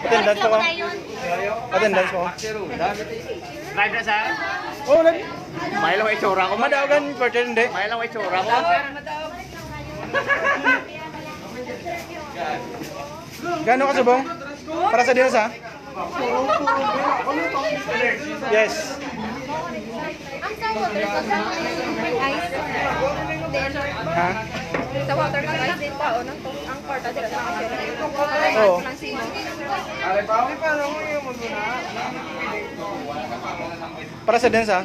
Attendance ko. Attendance ko. Live na sir? Oh, live. May lang itsura ko. Madagan porter hindi. May lang itsura ko. Gano'n ka subong? Para sa dinas ha? Yes. Ang sa water ka sa ice. Ha? Sa water ka ice din tao ang porta dito sa kasi. Oo. Para sa dinas ha?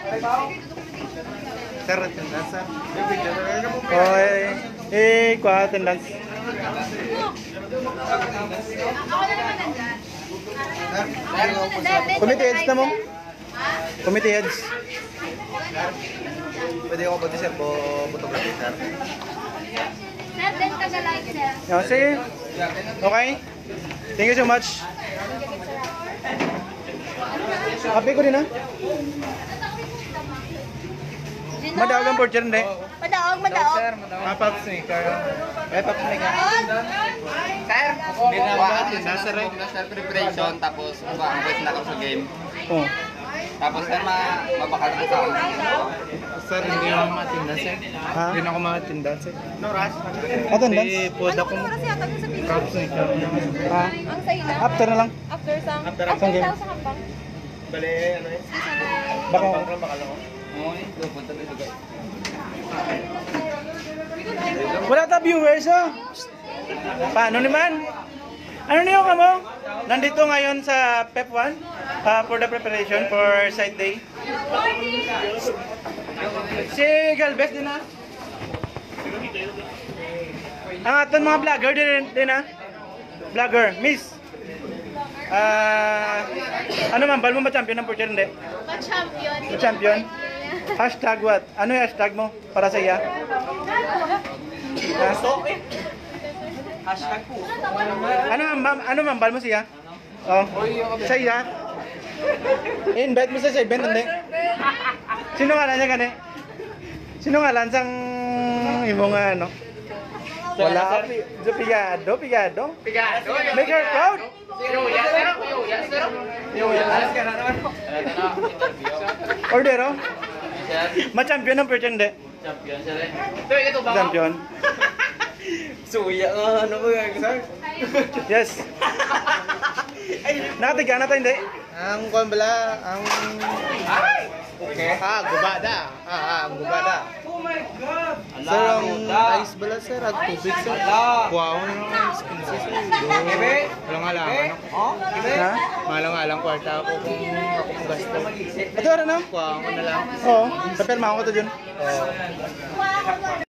Sir, attendance sir. Okay. Kwa attendance. Committee heads na mo? Committee heads. Pwede ako pati sir po photography sir. Sir, din ka sa like sir. Sige. Okay. Thank you so much. Happy ko din ha? Madagang porter hindi. Madaog. Apap sneaker. Apap sneaker. Sir, nasa sir preparation tapos mag-wait na ako sa game. Oh. Tapos sir, mabakal ko sa akin. Sir, hindi ako matinda sir. Ha? Hindi na ako matinda sir. No rush. Attendance? Pod ako. Kasi atag sa video. Cup sneaker. Ha? Ang sa ila. After na lang. After sang. After After game. daw sa kampang. Bale, ano yun? Baka. Bakal ako. Oo, pupunta dito guys. Wala ta viewers oh. Paano naman? Ano niyo kamo? Nandito ngayon sa PEP 1 for the preparation for site day. Si Galvez din ha? Ang aton mga vlogger din ha? Vlogger, miss. Ano man, bal mo ba champion ng porter hindi? Pa-champion. Champion? Hashtag what? Ano yung hashtag mo para sa iya? Hashtag po. Ano man, bal mo siya? Oh, sa iya? Invite mo sa event hindi? Sino nga lang niya gani? Sino nga lang sang imong ano? Wala. Pigado. Make her proud. Ordero? Ma-champion ng porter hindi? Champion sir. Champion. Suya ano ba sir? Yes. Nakatiga na tayo hindi? Ang kuan bala, ang okay. Gubada. Gubada. Oh my God! Sir, ang ice bala sir, at tubig sir. Wow, ang skin sir. Walang-alang ako. Ha? Malang-alang kwarta ako kung ako kung gasto. Ito na lang. Wow, na lang. Oo. Sa perma ko to dyan.